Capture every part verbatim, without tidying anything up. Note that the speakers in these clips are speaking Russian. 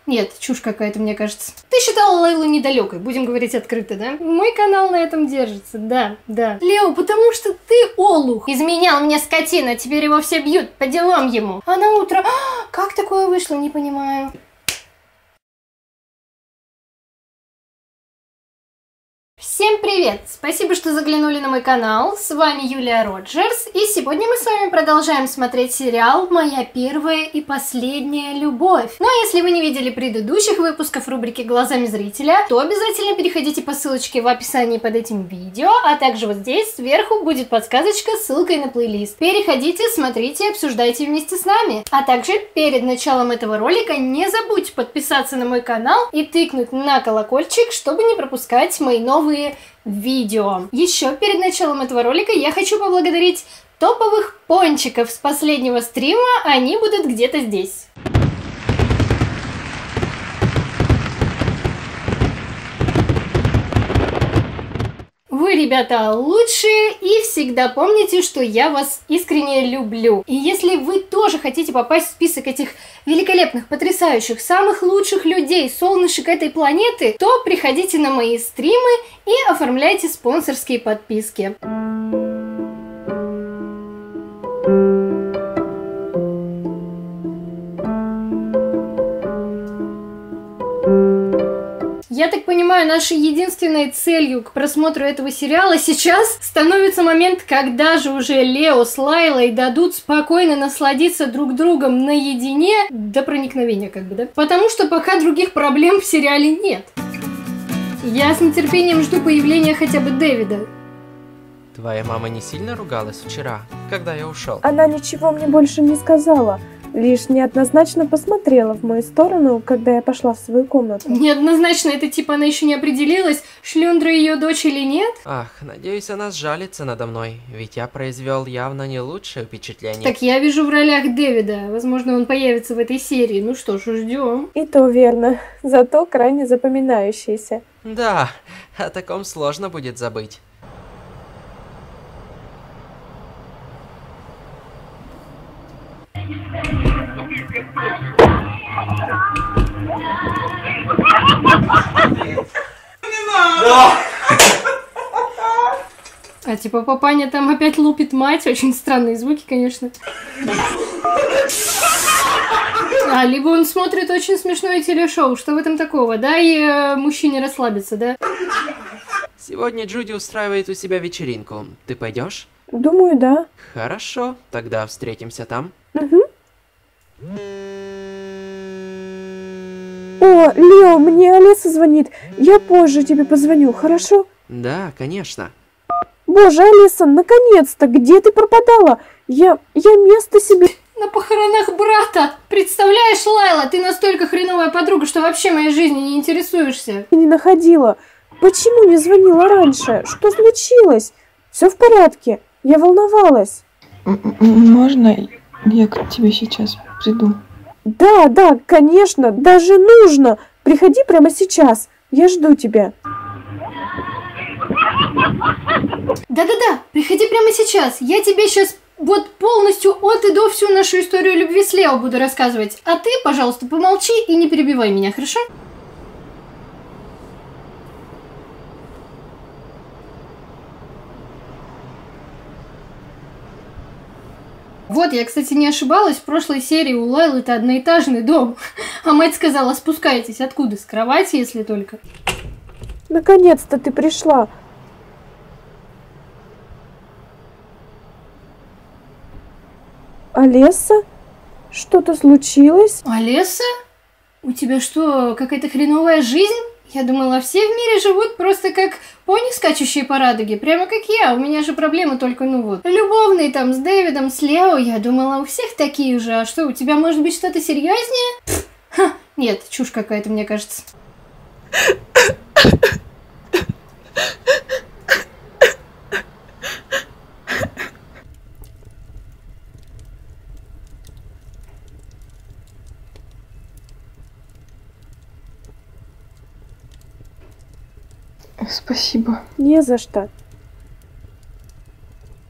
Нет, чушь какая-то, мне кажется. Ты считала Лейлу недалекой, будем говорить открыто, да? Мой канал на этом держится, да, да. Лео, потому что ты олух. Изменял мне скотина, теперь его все бьют, по делам ему. А на утро... А, как такое вышло, не понимаю. Всем привет! Спасибо, что заглянули на мой канал. С вами Юлия Роджерс. И сегодня мы с вами продолжаем смотреть сериал «Моя первая и последняя любовь». Ну а если вы не видели предыдущих выпусков рубрики «Глазами зрителя», то обязательно переходите по ссылочке в описании под этим видео, а также вот здесь сверху будет подсказочка с ссылкой на плейлист. Переходите, смотрите, обсуждайте вместе с нами. А также перед началом этого ролика не забудьте подписаться на мой канал и тыкнуть на колокольчик, чтобы не пропускать мои новые видео. Еще перед началом этого ролика я хочу поблагодарить топовых пончиков с последнего стрима, они будут где-то здесь. Вы, ребята, лучшие, и всегда помните, что я вас искренне люблю. И если вы тоже хотите попасть в список этих великолепных, потрясающих, самых лучших людей, солнышек этой планеты, то приходите на мои стримы и оформляйте спонсорские подписки. Я так понимаю, нашей единственной целью к просмотру этого сериала сейчас становится момент, когда же уже Лео с Лайлой дадут спокойно насладиться друг другом наедине до проникновения, как бы, да? Потому что пока других проблем в сериале нет. Я с нетерпением жду появления хотя бы Дэвида. Твоя мама не сильно ругалась вчера, когда я ушел? Она ничего мне больше не сказала. Лишь неоднозначно посмотрела в мою сторону, когда я пошла в свою комнату. Неоднозначно, это типа она еще не определилась, шлюндра ее дочь или нет? Ах, надеюсь, она сжалится надо мной, ведь я произвел явно не лучшее впечатление. Так я вижу в ролях Дэвида, возможно, он появится в этой серии. Ну что ж, ждем. И то верно, зато крайне запоминающийся. Да, о таком сложно будет забыть. А типа папаня там опять лупит мать, очень странные звуки, конечно. А, либо он смотрит очень смешное телешоу, что в этом такого? Дай э, мужчине расслабиться, да? Сегодня Джуди устраивает у себя вечеринку. Ты пойдешь? Думаю, да. Хорошо, тогда встретимся там. Угу. О, Лео, мне Алиса звонит. Я позже тебе позвоню, хорошо? Да, конечно. Боже, Алиса, наконец-то! Где ты пропадала? Я... я место себе... На похоронах брата! Представляешь, Лайла, ты настолько хреновая подруга, что вообще моей жизнью не интересуешься. Не находила. Почему не звонила раньше? Что случилось? Все в порядке. Я волновалась. Можно я к тебе сейчас приду? Да, да, конечно, даже нужно. Приходи прямо сейчас. Я жду тебя. Да-да-да, приходи прямо сейчас. Я тебе сейчас вот полностью от и до всю нашу историю любви с Лео буду рассказывать. А ты, пожалуйста, помолчи и не перебивай меня, хорошо? Вот, я, кстати, не ошибалась, в прошлой серии у Лайлы это одноэтажный дом. А мать сказала, спускайтесь. Откуда? С кровати, если только. Наконец-то ты пришла. Алиса? Что-то случилось? Алиса? У тебя что, какая-то хреновая жизнь? Я думала, все в мире живут просто как пони, скачущие по радуге. Прямо как я. У меня же проблемы только, ну вот, любовные там с Дэвидом, с Лео. Я думала, у всех такие же. А что, у тебя может быть что-то серьезнее? Пфф, ха, нет, чушь какая-то, мне кажется. Спасибо. Не за что.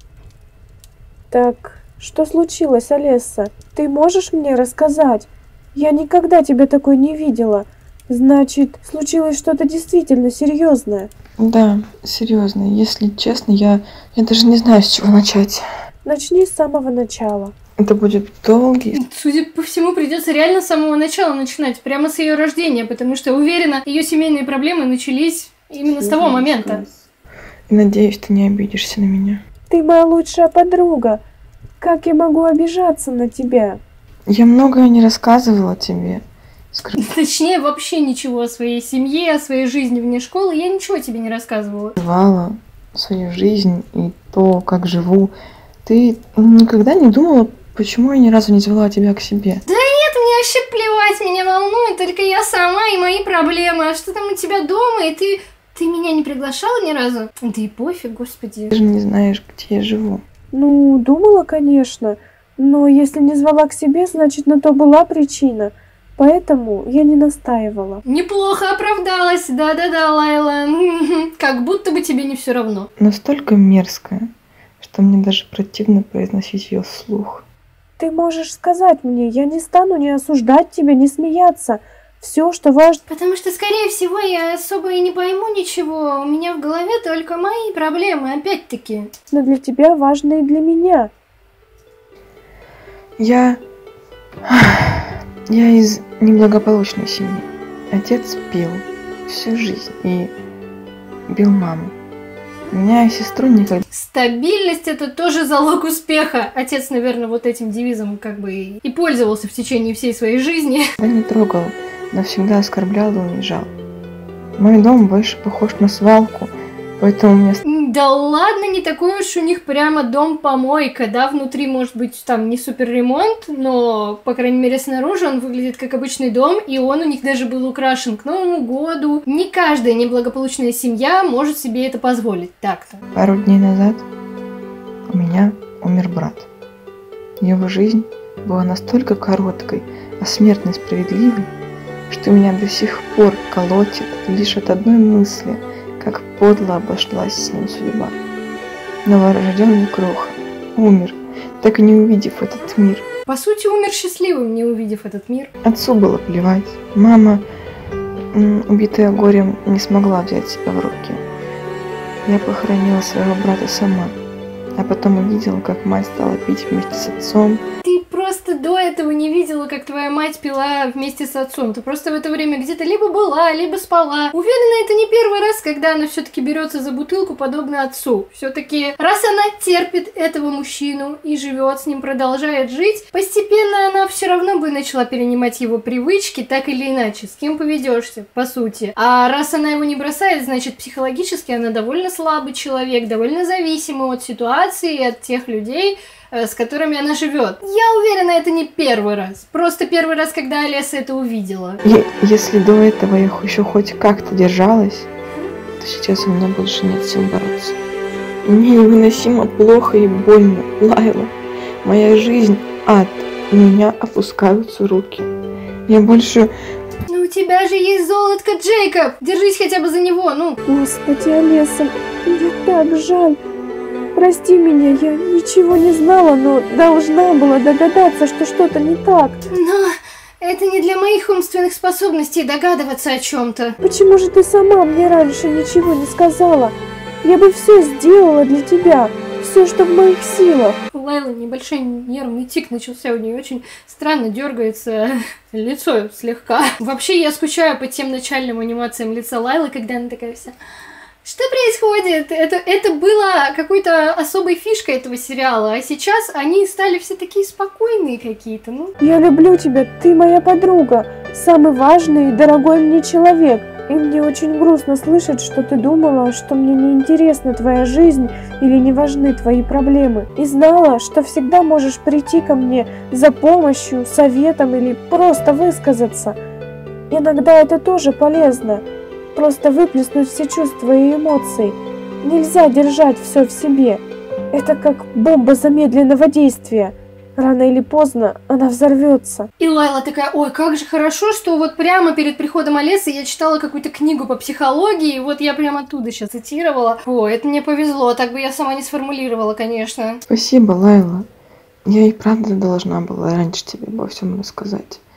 Так, что случилось, Алиса? Ты можешь мне рассказать? Я никогда тебя такой не видела. Значит, случилось что-то действительно серьезное. Да, серьезно, если честно, я, я даже не знаю, с чего начать. Начни с самого начала. Это будет долгий. Судя по всему, придется реально с самого начала начинать, прямо с ее рождения, потому что, уверена, ее семейные проблемы начались именно с того момента. И надеюсь, ты не обидишься на меня. Ты моя лучшая подруга. Как я могу обижаться на тебя? Я многое не рассказывала тебе. Точнее, вообще ничего о своей семье, о своей жизни вне школы я ничего тебе не рассказывала. Скрывала свою жизнь и то, как живу. Ты никогда не думала, почему я ни разу не звала тебя к себе? Да нет, мне вообще плевать, меня волнует только я сама и мои проблемы. А что там у тебя дома, и ты... Ты меня не приглашала ни разу? Да и пофиг, господи. Ты же не знаешь, где я живу. Ну, думала, конечно. Но если не звала к себе, значит, на то была причина. Поэтому я не настаивала. Неплохо оправдалась, да-да-да, Лайла. Как будто бы тебе не все равно. Настолько мерзкая, что мне даже противно произносить ее вслух. Ты можешь сказать мне, я не стану ни осуждать тебя, ни смеяться. Все, что важно... Потому что, скорее всего, я особо и не пойму ничего. У меня в голове только мои проблемы, опять-таки. Но для тебя важно и для меня. Я... Я из неблагополучной семьи. Отец пил всю жизнь и бил маму. Меня и сестру никогда... Стабильность — это тоже залог успеха. Отец, наверное, вот этим девизом как бы и пользовался в течение всей своей жизни. Я не трогал, но всегда оскорблял и унижал. Мой дом больше похож на свалку, поэтому мне... Да ладно, не такой уж у них прямо дом-помойка, да, внутри может быть там не супер ремонт, но, по крайней мере, снаружи он выглядит как обычный дом, и он у них даже был украшен к Новому году. Не каждая неблагополучная семья может себе это позволить так-то. Пару дней назад у меня умер брат. Его жизнь была настолько короткой, а смерть несправедливой, что меня до сих пор колотит лишь от одной мысли, как подло обошлась с ним судьба. Новорожденный Кроха умер, так и не увидев этот мир. По сути, умер счастливым, не увидев этот мир. Отцу было плевать. Мама, убитая горем, не смогла взять себя в руки. Я похоронила своего брата сама, а потом увидела, как мать стала пить вместе с отцом. Ты просто до этого не видела, как твоя мать пила вместе с отцом. Ты просто в это время где-то либо была, либо спала. Уверена, это не первый раз, когда она все-таки берется за бутылку, подобно отцу. Все-таки, раз она терпит этого мужчину и живет с ним, продолжает жить, постепенно она все равно бы начала перенимать его привычки, так или иначе. С кем поведешься, по сути. А раз она его не бросает, значит, психологически она довольно слабый человек, довольно зависимый от ситуации и от тех людей, с которыми она живет. Я уверена, это не первый раз. Просто первый раз, когда Олеса это увидела. И если до этого я еще хоть как-то держалась, то сейчас у меня больше нет сил бороться. Мне невыносимо плохо и больно, Лайла. Моя жизнь ад, у меня опускаются руки. Я больше... Ну у тебя же есть золотко, Джейкоб! Держись хотя бы за него, ну! Господи, Олеса, мне так жаль. Прости меня, я ничего не знала, но должна была догадаться, что что-то не так. Но это не для моих умственных способностей догадываться о чем-то. Почему же ты сама мне раньше ничего не сказала? Я бы все сделала для тебя, все, что в моих силах. У Лайлы небольшой нервный тик начался, у нее очень странно дергается лицо слегка. Вообще я скучаю по тем начальным анимациям лица Лайлы, когда она такая вся... Что происходит? Это, это было какой-то особой фишкой этого сериала, а сейчас они стали все такие спокойные какие-то, ну. Я люблю тебя, ты моя подруга, самый важный и дорогой мне человек. И мне очень грустно слышать, что ты думала, что мне не интересна твоя жизнь или не важны твои проблемы. И знала, что всегда можешь прийти ко мне за помощью, советом или просто высказаться. Иногда это тоже полезно. Просто выплеснуть все чувства и эмоции. Нельзя держать все в себе. Это как бомба замедленного действия. Рано или поздно она взорвется. И Лайла такая, ой, как же хорошо, что вот прямо перед приходом Олесы я читала какую-то книгу по психологии, и вот я прямо оттуда сейчас цитировала. О, это мне повезло, так бы я сама не сформулировала, конечно. Спасибо, Лайла. Я и правда должна была раньше тебе обо всем рассказать.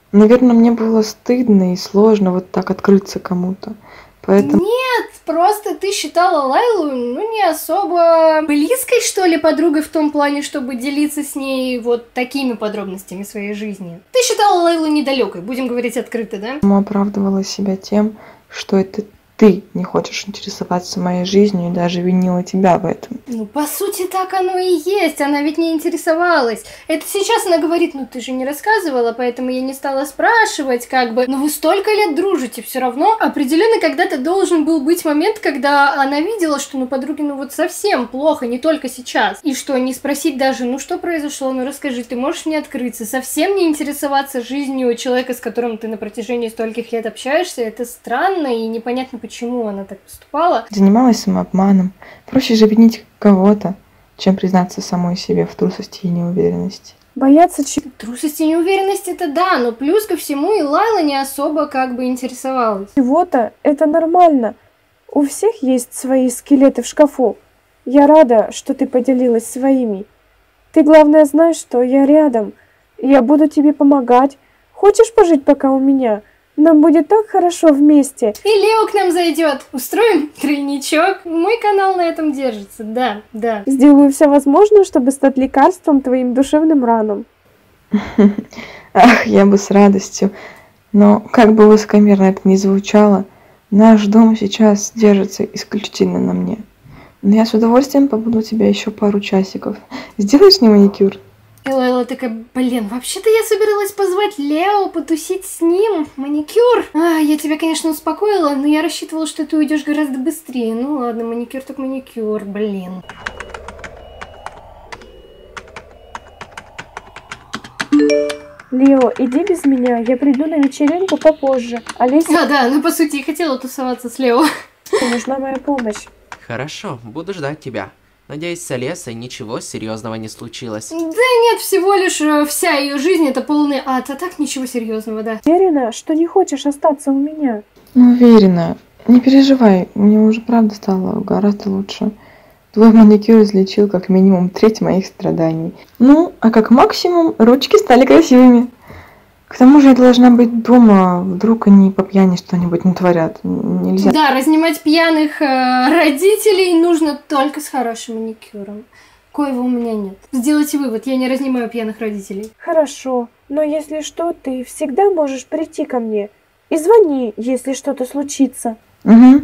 Наверное, мне было стыдно и сложно вот так открыться кому-то. Поэтому... Нет, просто ты считала Лайлу, ну, не особо близкой, что ли, подругой в том плане, чтобы делиться с ней вот такими подробностями своей жизни. Ты считала Лайлу недалекой, будем говорить открыто, да? Оправдывала себя тем, что это ты не хочешь интересоваться моей жизнью и даже винила тебя в этом. Ну, по сути, так оно и есть. Она ведь не интересовалась. Это сейчас она говорит, ну, ты же не рассказывала, поэтому я не стала спрашивать, как бы. Но вы столько лет дружите, все равно определенно когда-то должен был быть момент, когда она видела, что, ну, подруге, ну, вот совсем плохо, не только сейчас. И что, не спросить даже, ну, что произошло, ну, расскажи, ты можешь мне открыться, совсем не интересоваться жизнью человека, с которым ты на протяжении стольких лет общаешься, это странно и непонятно, почему она так поступала. Занималась самообманом. Проще же винить кого-то, чем признаться самой себе в трусости и неуверенности. Бояться чего? Трусость и неуверенность это да, но плюс ко всему и Лайла не особо как бы интересовалась. Чего-то это нормально. У всех есть свои скелеты в шкафу. Я рада, что ты поделилась своими. Ты, главное, знаешь, что я рядом. Я буду тебе помогать. Хочешь пожить пока у меня? Нам будет так хорошо вместе. И Лео к нам зайдет. Устроим тройничок. Мой канал на этом держится. Да, да. Сделаю все возможное, чтобы стать лекарством твоим душевным ранам. Ах, я бы с радостью. Но как бы высокомерно это ни звучало, наш дом сейчас держится исключительно на мне. Но я с удовольствием побуду у тебя еще пару часиков. Сделаешь мне маникюр? И Лайла такая, блин, вообще-то я собиралась позвать Лео, потусить с ним, маникюр. А, я тебя, конечно, успокоила, но я рассчитывала, что ты уйдешь гораздо быстрее. Ну ладно, маникюр так маникюр, блин. Лео, иди без меня, я приду на вечеринку попозже. Олеся... А, да, ну по сути, я хотела тусоваться с Лео. Нужна моя помощь. Хорошо, буду ждать тебя. Надеюсь, с Олесой ничего серьезного не случилось. Да нет, всего лишь э, вся ее жизнь это полный ад, а так ничего серьезного, да. Уверена, что не хочешь остаться у меня? Уверена. Не переживай, мне уже правда стало гораздо лучше. Твой маникюр излечил как минимум треть моих страданий. Ну, а как максимум, ручки стали красивыми. К тому же я должна быть дома, вдруг они по пьяни что-нибудь натворят. Нельзя. Да, разнимать пьяных э, родителей нужно только с хорошим маникюром. Коего у меня нет. Сделайте вывод, я не разнимаю пьяных родителей. Хорошо, но если что, ты всегда можешь прийти ко мне. И звони, если что-то случится. Угу.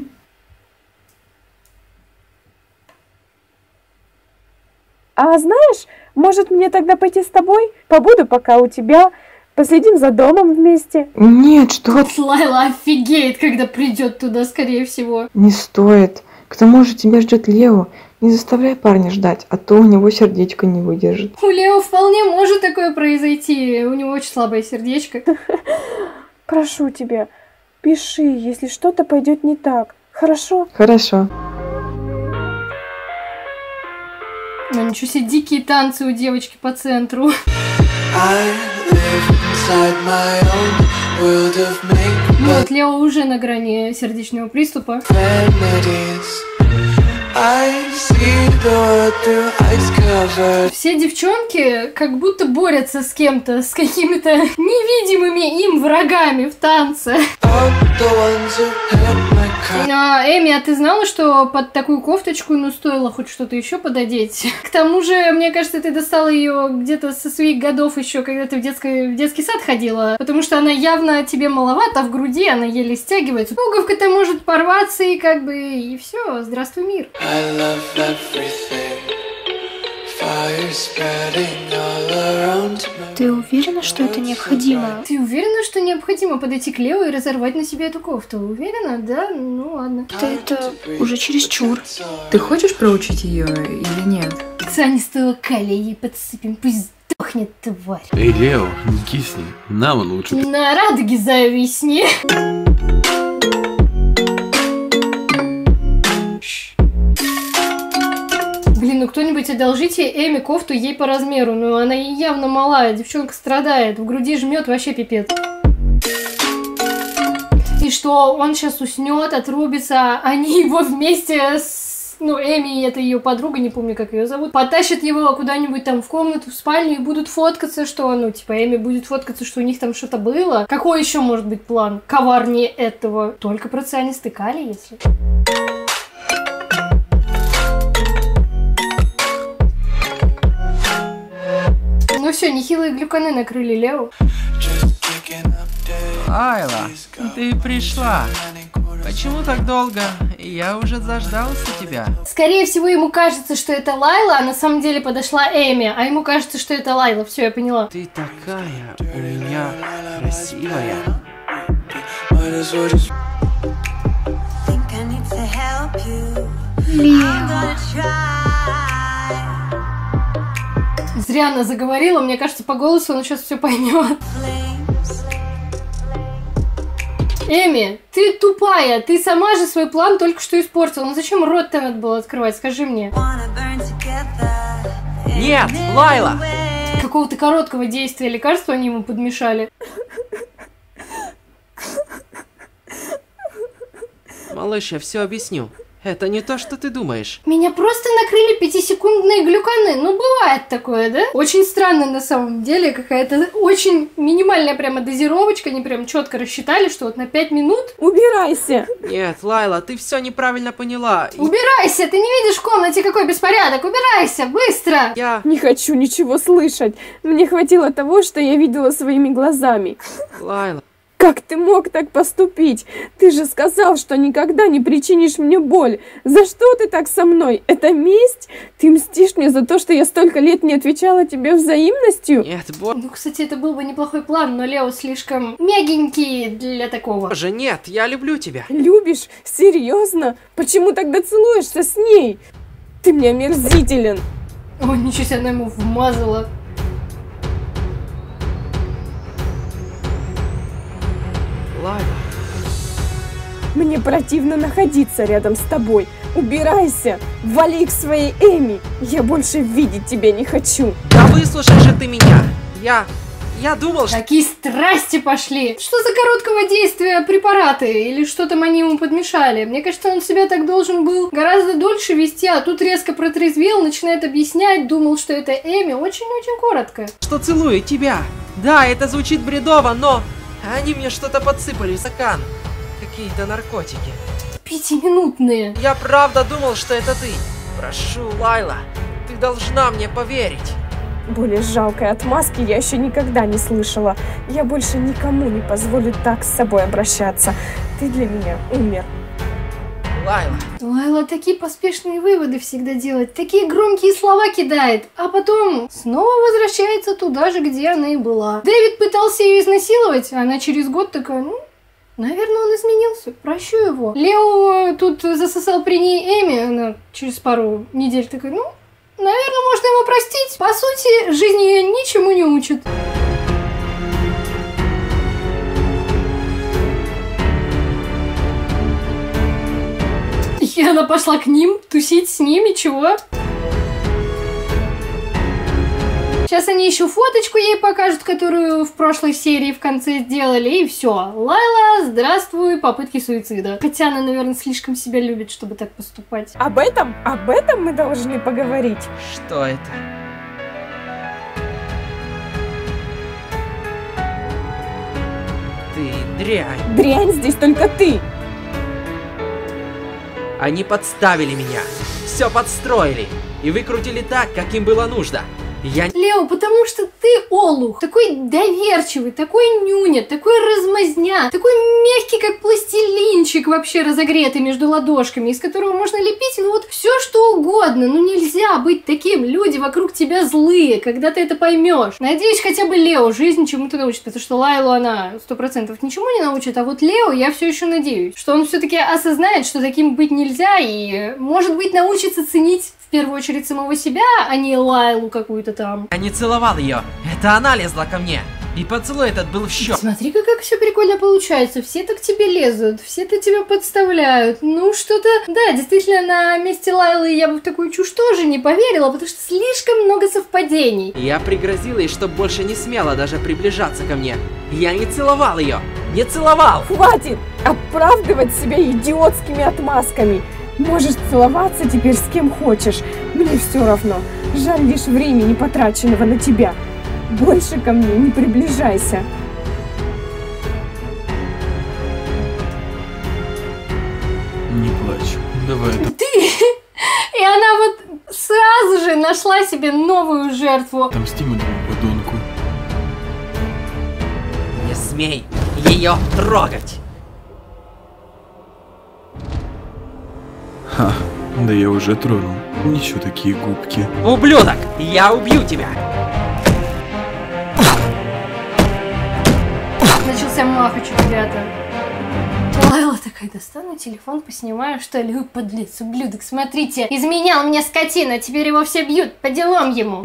А знаешь, может мне тогда пойти с тобой? Побуду пока у тебя. Последим за домом вместе. Нет, что ты? Лайла офигеет, когда придет туда, скорее всего. Не стоит. К тому же тебя ждет Лео. Не заставляй парня ждать, а то у него сердечко не выдержит. У Лео вполне может такое произойти. У него очень слабое сердечко. Прошу тебя, пиши, если что-то пойдет не так. Хорошо? Хорошо. Ну ничего себе, дикие танцы у девочки по центру. Вот, Лео уже на грани сердечного приступа. Все девчонки как будто борются с кем-то, с какими-то невидимыми им врагами в танце. А, Эми, а ты знала, что под такую кофточку, ну, стоило хоть что-то еще пододеть? К тому же, мне кажется, ты достала ее где-то со своих годов еще, когда ты в, детской, в детский сад ходила, потому что она явно тебе маловато, а в груди она еле стягивается. Пуговка-то может порваться и как бы, и все, здравствуй, мир. Ты уверена, что это необходимо? Ты уверена, что необходимо подойти к Лео и разорвать на себе эту кофту? Уверена? Да? Ну ладно. Да это уже чересчур. Ты хочешь проучить ее или нет? Цианистого калия ей подсыпем, пусть сдохнет, тварь. Эй, Лео, не кисни, нам он лучше. На радуге зависни. Блин, ну кто-нибудь одолжите Эми кофту ей по размеру. Ну она явно малая, девчонка страдает. В груди жмет вообще пипец. И что, он сейчас уснет, отрубится, а они его вместе с ну, Эми, это ее подруга, не помню, как ее зовут, потащат его куда-нибудь там в комнату, в спальню и будут фоткаться, что, ну, типа, Эми будет фоткаться, что у них там что-то было. Какой еще может быть план коварнее этого? Только про цианистый калий, если... Ну все, нехилые глюканы накрыли Лео. Айла, ты пришла. Почему так долго? Я уже заждался тебя. Скорее всего, ему кажется, что это Лайла, а на самом деле подошла Эми, а ему кажется, что это Лайла. Все, я поняла. Ты такая у меня красивая. Зря она заговорила, мне кажется, по голосу он сейчас все поймет. Эми, ты тупая, ты сама же свой план только что испортила. Ну зачем рот-то надо было открывать, скажи мне. Нет, Лайла! Какого-то короткого действия лекарства они ему подмешали. Малыш, я все объясню. Это не то, что ты думаешь. Меня просто накрыли пятисекундные глюканы. Ну, бывает такое, да? Очень странно на самом деле. Какая-то очень минимальная прямо дозировочка. Они прям четко рассчитали, что вот на пять минут... Убирайся! Нет, Лайла, ты все неправильно поняла. Убирайся! Ты не видишь в комнате какой беспорядок? Убирайся! Быстро! Я... Не хочу ничего слышать. Мне хватило того, что я видела своими глазами. Лайла... Как ты мог так поступить? Ты же сказал, что никогда не причинишь мне боль. За что ты так со мной? Это месть? Ты мстишь мне за то, что я столько лет не отвечала тебе взаимностью? Нет, бо... Ну, кстати, это был бы неплохой план, но Лео слишком мягенький для такого. Боже, нет, я люблю тебя. Любишь? Серьезно? Почему тогда целуешься с ней? Ты мне омерзителен. Ой, ничего себе, она ему вмазала. Лайла. Мне противно находиться рядом с тобой. Убирайся! Вали к своей Эми! Я больше видеть тебя не хочу! Да выслушай же ты меня! Я... Я думал, что... Какие страсти пошли! Что за короткого действия препараты? Или что там они ему подмешали? Мне кажется, он себя так должен был гораздо дольше вести, а тут резко протрезвел, начинает объяснять, думал, что это Эми. Очень-очень коротко. Что целую тебя. Да, это звучит бредово, но... Они мне что-то подсыпали в стакан. Какие-то наркотики. Пятиминутные. Я правда думал, что это ты. Прошу, Лайла, ты должна мне поверить. Более жалкой отмазки я еще никогда не слышала. Я больше никому не позволю так с собой обращаться. Ты для меня умер. Лайла. Лайла такие поспешные выводы всегда делает, такие громкие слова кидает, а потом снова возвращается туда же, где она и была. Дэвид пытался ее изнасиловать, а она через год такая, ну, наверное, он изменился, прощу его. Лео тут засосал при ней Эми, она через пару недель такая, ну, наверное, можно его простить. По сути, жизнь ее ничему не учит. И она пошла к ним, тусить с ними, чего? Сейчас они еще фоточку ей покажут, которую в прошлой серии в конце сделали, и все. Лайла, здравствуй, попытки суицида. Хотя она, наверное, слишком себя любит, чтобы так поступать. Об этом, об этом мы должны поговорить. Что это? Ты дрянь. Дрянь здесь только ты. Они подставили меня. Все подстроили. И выкрутили так, как им было нужно. Я... Лео, потому что ты олух, такой доверчивый, такой нюня, такой размазня, такой мягкий, как пластилинчик вообще разогретый между ладошками, из которого можно лепить, ну вот все что угодно, ну нельзя быть таким, люди вокруг тебя злые, когда ты это поймешь. Надеюсь, хотя бы Лео жизнь чему-то научит, потому что Лайлу она сто процентов ничему не научит, а вот Лео я все еще надеюсь, что он все-таки осознает, что таким быть нельзя и, может быть, научится ценить в первую очередь самого себя, а не Лайлу какую-то там. Я не целовал ее. Это она лезла ко мне. И поцелуй этот был в щек. Смотри-ка, как все прикольно получается. Все-то к тебе лезут, все-то тебя подставляют. Ну, что-то... Да, действительно, на месте Лайлы я бы в такую чушь тоже не поверила, потому что слишком много совпадений. Я пригрозил ей, чтоб больше не смела даже приближаться ко мне. Я не целовал ее. Не целовал. Хватит оправдывать себя идиотскими отмазками. Можешь целоваться теперь с кем хочешь. Мне все равно. Жаль лишь времени, потраченного на тебя. Больше ко мне не приближайся. Не плачь. Давай это... Ты... И она вот сразу же нашла себе новую жертву. Отомстим этому подонку. Не смей ее трогать! Ха, да я уже тронул. Ничего, такие губки. Ублюдок! Я убью тебя! Начался махач, ребята. Лайла такая, достану телефон, поснимаю, что ли, ой, подлец, ублюдок, смотрите, изменял мне скотина, теперь его все бьют, по делам ему.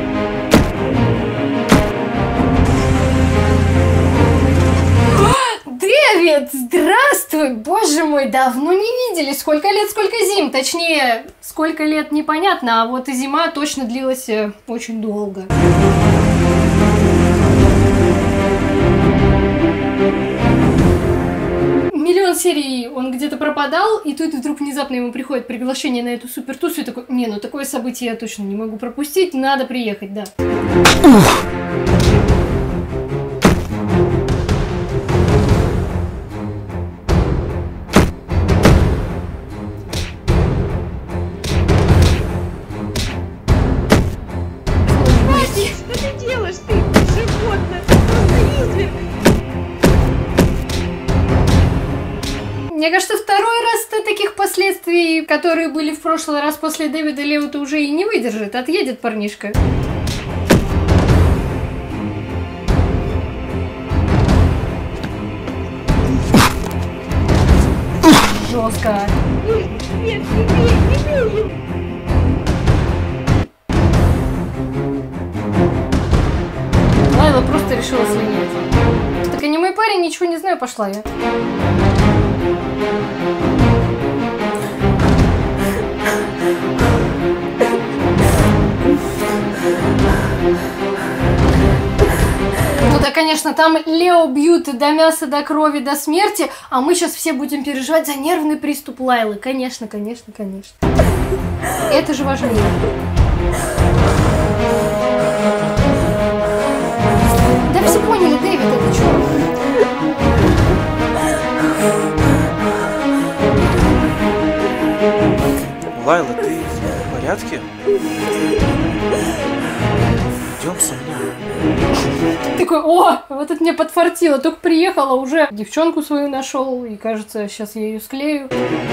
Дэвид, здравствуй, боже мой, давно не видели, сколько лет, сколько зим, точнее, сколько лет непонятно, а вот и зима точно длилась очень долго. Миллион серий он где-то пропадал, и тут вдруг внезапно ему приходит приглашение на эту супертусу, и такой, не, ну такое событие я точно не могу пропустить, надо приехать, да. Что ты делаешь? Ты животное, ты просто изверг. Мне кажется, второй раз таких последствий, которые были в прошлый раз после Дэвида Леута, уже и не выдержит. Отъедет парнишка. Жестко. Нет, не бей, не бей. Лайла просто решила слинять. Так аниме парень, ничего не знаю, пошла я. Ну да, конечно, там Лео бьют до мяса, до крови, до смерти, а мы сейчас все будем переживать за нервный приступ Лайлы. Конечно, конечно, конечно. Это же важнее. Да все поняли, Дэвид, это что? Лайла, ты в порядке? Идем со мной. Такой, о, вот это мне подфартило, только приехала, уже девчонку свою нашел, и кажется, сейчас я ее склею.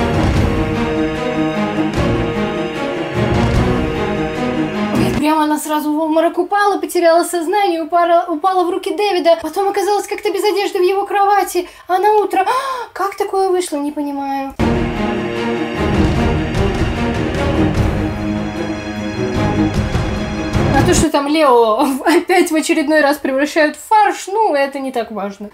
И прямо она сразу в обморок упала, потеряла сознание, упала, упала в руки Дэвида, потом оказалась как-то без одежды в его кровати, а на утро, а, как такое вышло, не понимаю. А то, что там Лео опять в очередной раз превращают в фарш, ну, это не так важно.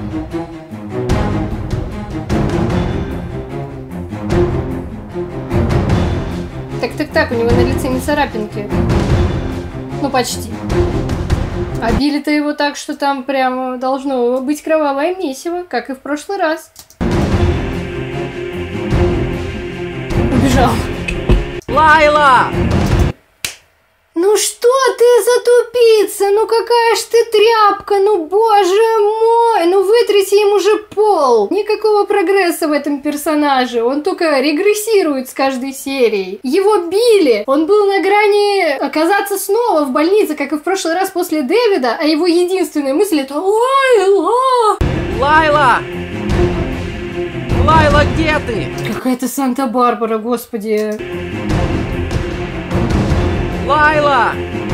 Так-так-так, у него на лице не царапинки. Ну, почти. А били-то его так, что там прямо должно быть кровавое месиво, как и в прошлый раз. Убежал. Лайла! Ну что ты за тупица? Ну какая ж ты тряпка, ну боже мой, ну вытрите ему же пол. Никакого прогресса в этом персонаже, он только регрессирует с каждой серией. Его били, он был на грани оказаться снова в больнице, как и в прошлый раз после Дэвида, а его единственная мысль это Лайла! Лайла! Лайла, где ты? Какая-то Санта-Барбара, господи. Лайла!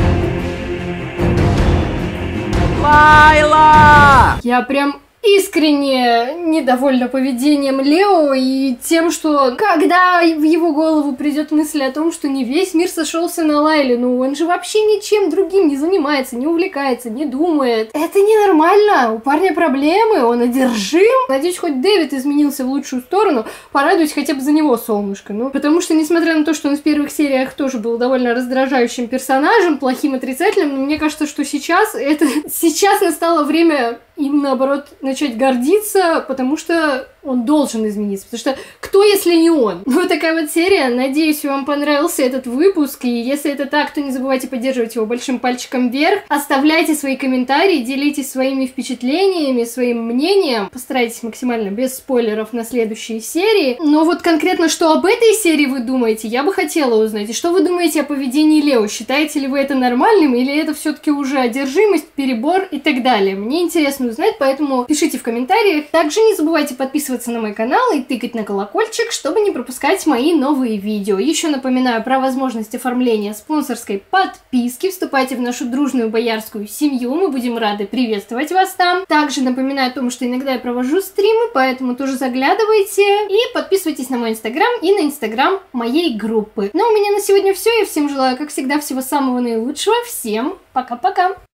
Лайла! Я прям искренне недовольна поведением Лео и тем, что когда в его голову придет мысль о том, что не весь мир сошелся на Лайле, ну он же вообще ничем другим не занимается, не увлекается, не думает. Это ненормально, у парня проблемы, он одержим. Надеюсь, хоть Дэвид изменился в лучшую сторону, порадуюсь хотя бы за него, солнышко. Ну, потому что, несмотря на то, что он в первых сериях тоже был довольно раздражающим персонажем, плохим, отрицательным, мне кажется, что сейчас это... Сейчас настало время им, наоборот, начать гордиться, потому что он должен измениться. Потому что кто, если не он? Вот такая вот серия. Надеюсь, вам понравился этот выпуск. И если это так, то не забывайте поддерживать его большим пальчиком вверх. Оставляйте свои комментарии, делитесь своими впечатлениями, своим мнением. Постарайтесь максимально без спойлеров на следующие серии. Но вот конкретно, что об этой серии вы думаете, я бы хотела узнать. И что вы думаете о поведении Лео? Считаете ли вы это нормальным, или это все-таки уже одержимость, перебор и так далее? Мне интересно узнать, поэтому пишите в комментариях. Также не забывайте подписываться на мой канал и тыкать на колокольчик, чтобы не пропускать мои новые видео. Еще напоминаю про возможность оформления спонсорской подписки. Вступайте в нашу дружную боярскую семью, мы будем рады приветствовать вас там. Также напоминаю о том, что иногда я провожу стримы, поэтому тоже заглядывайте и подписывайтесь на мой инстаграм и на инстаграм моей группы. Ну, а у меня на сегодня все. Я всем желаю, как всегда, всего самого наилучшего. Всем пока-пока!